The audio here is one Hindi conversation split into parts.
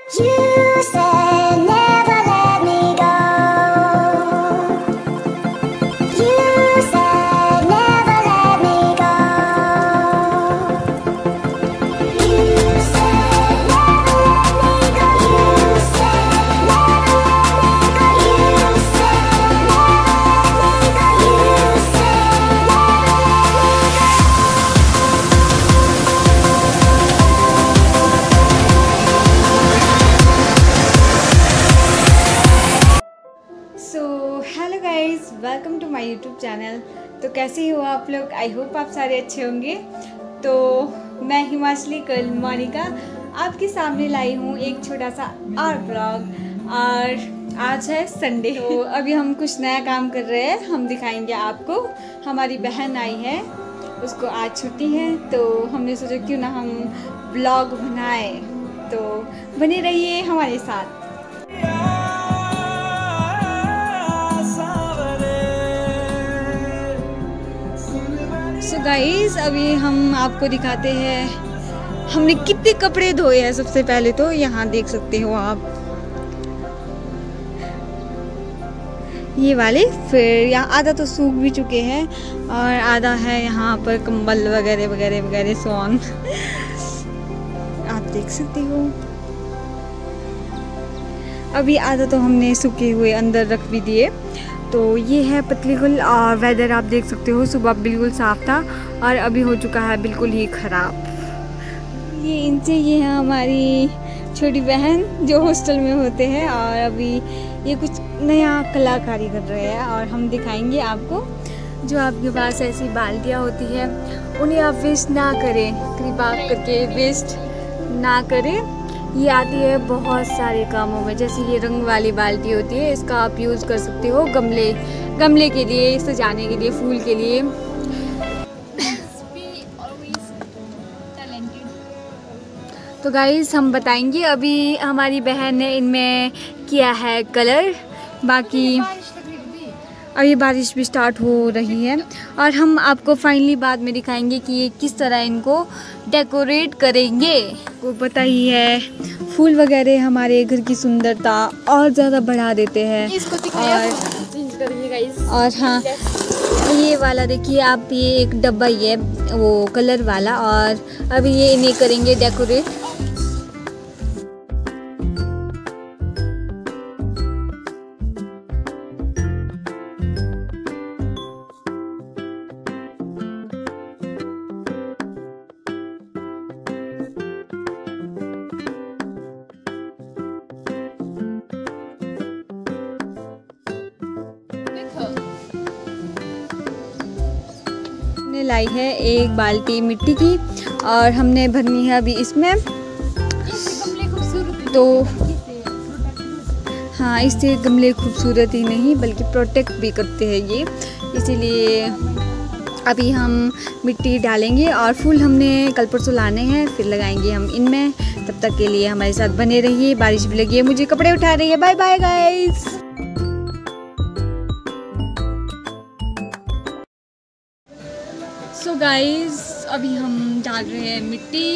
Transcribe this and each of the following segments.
You said never let me go. You said never let me go. You said never let me go. You said never let me go. You said never let me go. You said so hello guys, welcome to my YouTube channel. तो कैसे हो आप लोग? आई होप आप सारे अच्छे होंगे। तो मैं हिमाचली गर्ल मोनिका आपके सामने लाई हूँ एक छोटा सा और ब्लॉग। और आज है संडे, तो अभी हम कुछ नया काम कर रहे हैं, हम दिखाएंगे आपको। हमारी बहन आई है, उसको आज छुट्टी है, तो हमने सोचा क्यों ना हम ब्लॉग बनाए। तो बने रहिए हमारे साथ। सो गाइस, अभी हम आपको दिखाते हैं हमने कितने कपड़े धोए हैं। सबसे पहले तो यहाँ देख सकते हो आप, ये वाले, फिर यहाँ आधा तो सूख भी चुके हैं और आधा है यहाँ पर कंबल वगैरह वगैरह वगैरह सोन आप देख सकते हो। अभी आधा तो हमने सूखे हुए अंदर रख भी दिए। तो ये है पतलीगुल, और वेदर आप देख सकते हो सुबह बिल्कुल साफ़ था और अभी हो चुका है बिल्कुल ही ख़राब। ये है हमारी छोटी बहन जो हॉस्टल में होते हैं, और अभी ये कुछ नया कलाकारी कर रहे हैं और हम दिखाएंगे आपको। जो आपके पास ऐसी बाल्टियाँ होती है उन्हें आप वेस्ट ना करें, कृपा करके वेस्ट ना करें। ये आती है बहुत सारे कामों में, जैसे ये रंग वाली बाल्टी होती है, इसका आप यूज़ कर सकते हो गमले के लिए, सजाने के लिए, फूल के लिए। तो गाइस हम बताएंगे, अभी हमारी बहन ने इनमें किया है कलर। बाकी अभी बारिश भी स्टार्ट हो रही है और हम आपको फाइनली बाद में दिखाएंगे कि ये किस तरह इनको डेकोरेट करेंगे। को पता ही है, फूल वगैरह हमारे घर की सुंदरता और ज़्यादा बढ़ा देते हैं। और हाँ, ये वाला देखिए आप, ये एक डब्बा ही है वो कलर वाला, और अभी ये इन्हें करेंगे डेकोरेट। लाई है एक बाल्टी मिट्टी की और हमने भरनी है अभी इसमें। तो हाँ, इससे गमले खूबसूरत ही नहीं बल्कि प्रोटेक्ट भी करते हैं ये, इसीलिए अभी हम मिट्टी डालेंगे और फूल हमने कल परसों लाने हैं, फिर लगाएंगे हम इनमें। तब तक के लिए हमारे साथ बने रहिए। बारिश भी लगी है, मुझे कपड़े उठा रही है। Bye bye guys. So guys, अभी हम डाल रहे हैं मिट्टी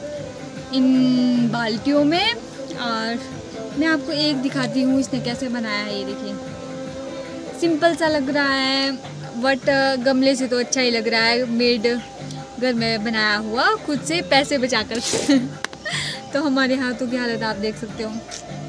इन बाल्टियों में, और मैं आपको एक दिखाती हूँ इसने कैसे बनाया है। ये देखिए, सिंपल सा लग रहा है बट गमले से तो अच्छा ही लग रहा है, मेड घर में बनाया हुआ, खुद से पैसे बचाकर। तो हमारे हाथों की हालत आप देख सकते हो।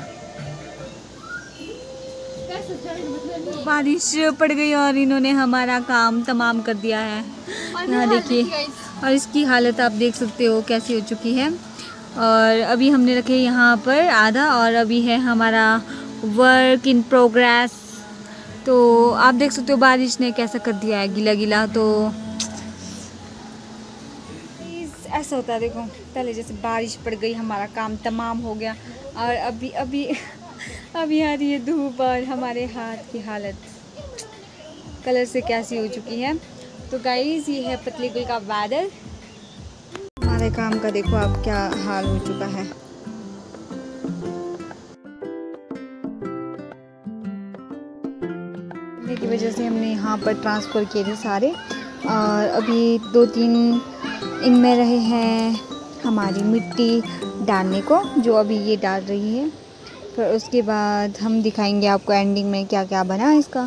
बारिश पड़ गई और इन्होंने हमारा काम तमाम कर दिया है। यहाँ देखिए, और इसकी हालत आप देख सकते हो कैसी हो चुकी है। और अभी हमने रखे यहाँ पर आधा, और अभी है हमारा वर्क इन प्रोग्रेस। तो आप देख सकते हो बारिश ने कैसा कर दिया है, गीला गीला। तो ऐसा होता है, देखो पहले जैसे बारिश पड़ गई, हमारा काम तमाम हो गया, और अभी अभी अभी आ रही है धूप और हमारे हाथ की हालत कलर से कैसी हो चुकी है। तो गाइस, ये है पतलीगुल का वेदर। हमारे काम का देखो आप क्या हाल हो चुका है। की वजह से हमने यहाँ पर ट्रांसफ़र किए थे सारे, और अभी 2-3 इनमें रहे हैं हमारी मिट्टी डालने को, जो अभी ये डाल रही है। फिर उसके बाद हम दिखाएंगे आपको एंडिंग में क्या क्या बना इसका।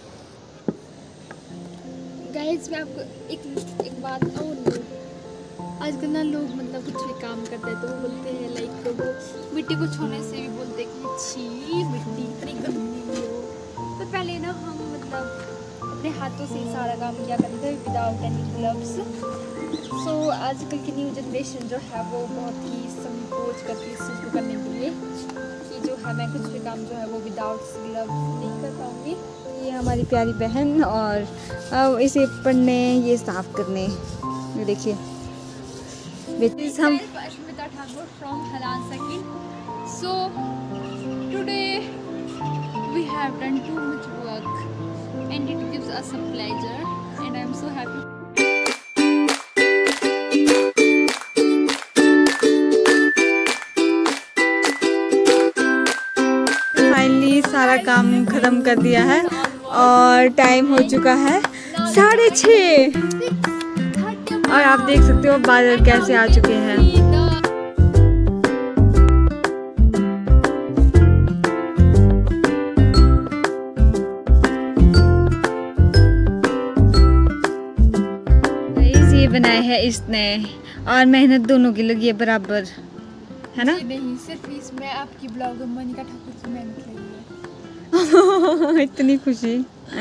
गाइस मैं आपको एक बात कहूँ, आजकल ना लोग मतलब कुछ भी काम करते हैं तो वो बोलते हैं लाइक वो मिट्टी को छूने से भी बोलते हैं कि छी मिट्टी इतनी गंदी हो। तो पहले ना हम मतलब अपने हाथों से सारा काम किया करते थे विदाउट एनी ग्लव्स। सो आजकल की न्यू जनरेशन जो है वो बहुत ही संकोच करती है इस चीज़ को करने के लिए कि जो है मैं कुछ भी काम जो है वो विदाउट ग्लव्स नहीं कर पाऊँगी। ये हमारी प्यारी बहन, और अब इसे पढ़ने ये साफ करने, ये देखिए हम Ashmita Thakur from Halan Second. So today we have done too much work and it gives us a pleasure and I am so happy. Finally सारा काम खत्म कर दिया है और टाइम हो चुका है 6:30 और आप देख सकते हो बादल कैसे आ चुके हैं। ये बनाए हैं इसने और मेहनत दोनों की लगी है बराबर, है ना? नहीं, सिर्फ इसमें आपकी ब्लॉगर मनिका ठाकुर की मेहनत लगी है। इतनी खुशी।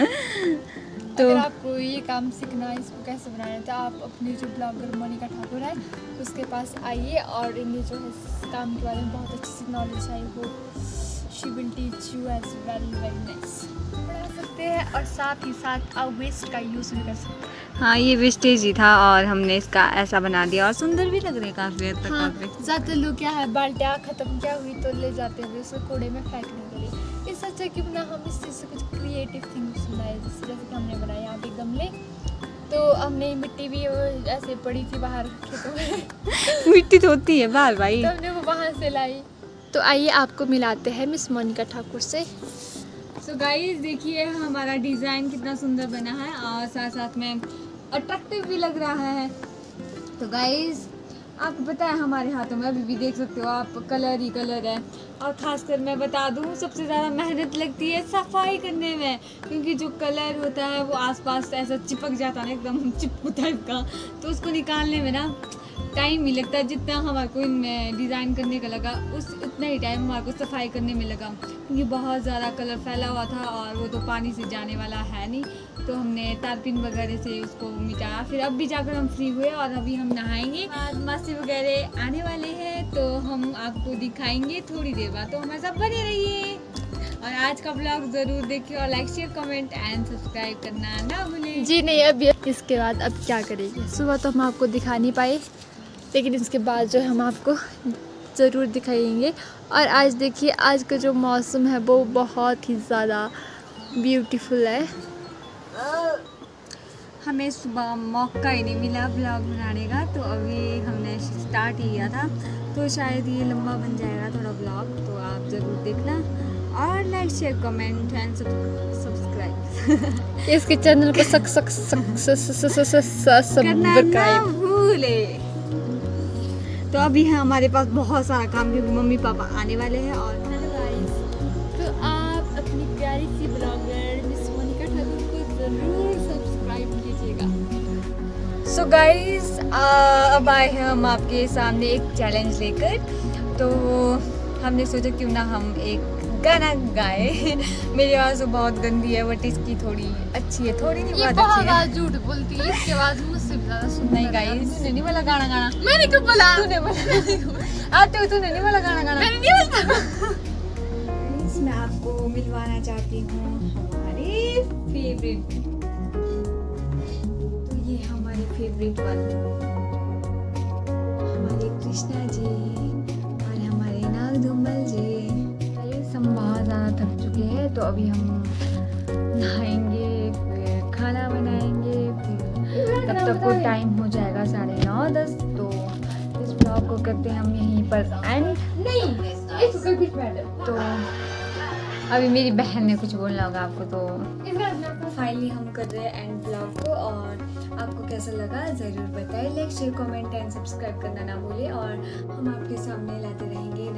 तो अगर आपको ये काम सीखना है, इसको कैसे बनाना है, तो आप अपनी जो ब्लॉगर मोनिका ठाकुर है उसके पास आइए और इन्हें जो है इस काम के बारे में बहुत अच्छी सी नॉलेज है। वो she will teach you as very very nice पढ़ा सकते हैं और साथ ही साथ आप वेस्ट का यूज़ भी कर सकते हैं। हाँ, ये वेस्टेज ही था और हमने इसका ऐसा बना दिया और सुंदर भी लग रहे हैं काफ़ी हद तक। हाँ, ज़्यादातर लोग क्या है बाल्टियाँ ख़त्म क्या हुई तो ले जाते हैं उसको कूड़े में फेंकने के लिए। इससे अच्छा क्यों ना हम इस चीज़ से कुछ क्रिएटिव थिंग्स बनाए, जैसे कि हमने बनाया यहाँ पे गमले। तो हमने मिट्टी भी ऐसे पड़ी थी बाहर खेतों में मिट्टी तो होती है बाहर भाई, तो हमने वो वहाँ से लाई। तो आइए आपको मिलाते हैं मिस मोनिका ठाकुर से। सो गाइस देखिए हमारा डिज़ाइन कितना सुंदर बना है और साथ साथ में अट्रैक्टिव भी लग रहा है। तो गाइस आपको पता है हमारे हाथों में अभी भी देख सकते हो आप कलर ही कलर है, और ख़ासकर मैं बता दूँ सबसे ज़्यादा मेहनत लगती है सफाई करने में, क्योंकि जो कलर होता है वो आसपास ऐसा चिपक जाता है ना, एकदम चिपकू टाइप का, तो उसको निकालने में ना टाइम ही लगता है। जितना हमारे को इनमें डिज़ाइन करने का लगा उतना ही टाइम हमारे को सफाई करने में लगा, क्योंकि बहुत ज़्यादा कलर फैला हुआ था और वो तो पानी से जाने वाला है नहीं। तो हमने तारपीन वगैरह से उसको मिटाया, फिर अब भी जाकर हम फ्री हुए और अभी हम नहाएंगे। मासी वगैरह आने वाले हैं तो हम आपको दिखाएंगे थोड़ी देर बाद, तो हमारे साथ बने रहिए और आज का ब्लॉग ज़रूर देखिए और like share comment and subscribe करना ना भूलें। जी नहीं, अभी इसके बाद अब क्या करेंगे, सुबह तो हम आपको दिखा नहीं पाए, लेकिन इसके बाद जो हम आपको ज़रूर दिखाएंगे। और आज देखिए आज का जो मौसम है वो बहुत ही ज़्यादा ब्यूटीफुल है। हमें सुबह मौका ही नहीं मिला ब्लॉग बनाने का, तो अभी हमने स्टार्ट ही किया था, तो शायद ये लंबा बन जाएगा थोड़ा ब्लॉग, तो आप ज़रूर देखना और like share comment and subscribe इसके चैनल को करना ना भूले। तो अभी है हमारे पास बहुत सारा काम, क्योंकि मम्मी पापा आने वाले हैं। और तो आप अपनी प्यारी सी ब्लॉगर मिस मोनिका ठाकुर को ज़रूर सब्सक्राइब कीजिएगा। सो गाइस अब आए हैं हम आपके सामने एक चैलेंज लेकर, तो हमने सोचा क्यों ना हम एक गाना गाए। मेरी आवाज़ तो बहुत गंदी है बट इसकी थोड़ी अच्छी है, थोड़ी नहीं बहुत अच्छी है। झूठ बोलती है, इसके आवाज़ मुझसे भी ज़्यादा सुंदर नहीं गाइस, तूने नहीं बोला गाना गाना, मैंने क्यों बोला? तूने बोला तूने नहीं बोला गाना गाना, मैंने नहीं बोला। मैं आपको मिलवाना चाहती हूँ हमारे फेवरेट, तो ये हमारे फेवरेट वन हमारे कृष्णा जी और हमारे नागधुमल जी। हम बहुत ज़्यादा थक चुके हैं, तो अभी हम नहाएंगे, फिर खाना बनाएंगे, फिर तब तक को टाइम हो जाएगा 9:30। तो इस ब्लॉग को करते हैं हम यहीं पर एंड। नहीं, तो अभी मेरी बहन ने कुछ बोलना होगा आपको, तो इसका फाइनली हम कर रहे हैं एंड ब्लॉग को। और आपको कैसा लगा ज़रूर बताएं। Like share comment and subscribe करना ना भूलें। और हम आपके सामने लाते रहेंगे